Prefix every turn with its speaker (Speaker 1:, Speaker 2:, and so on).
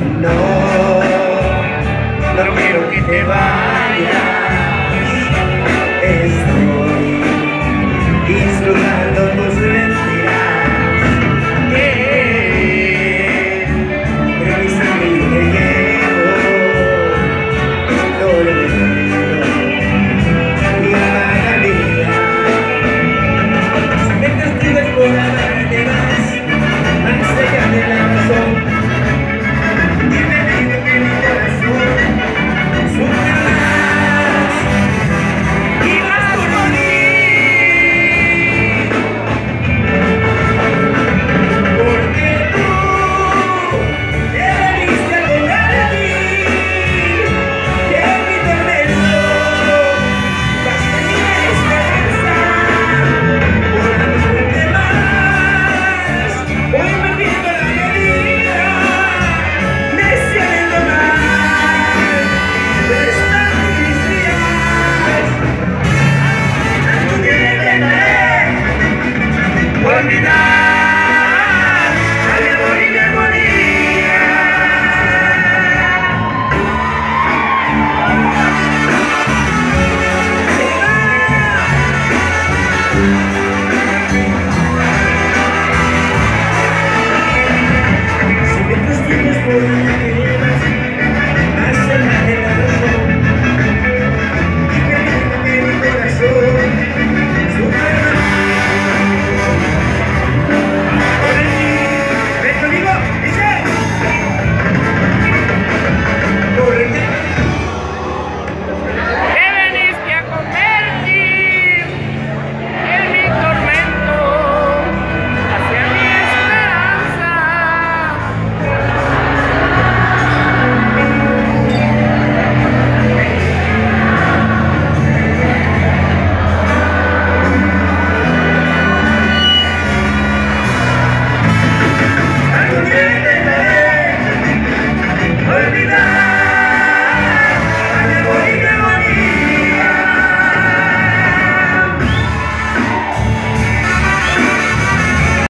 Speaker 1: No, no quiero que te vayas. Estoy disfrutando tus mentiras. Pero mi sangre yo te llevo. No lo entiendo. Mi amada mía. Si me castigas por amarte más allá de la razón, dime digo que mi corazón sufrirás y vas por morir, porque tú te veniste a colgar aquí y en mi tormento vas a venir a por amarte más. Voy perdiendo la medida, me siento mal, pero están mis días. Tanto que intentaré olvidar al amor y mi agonía. Si me castigas por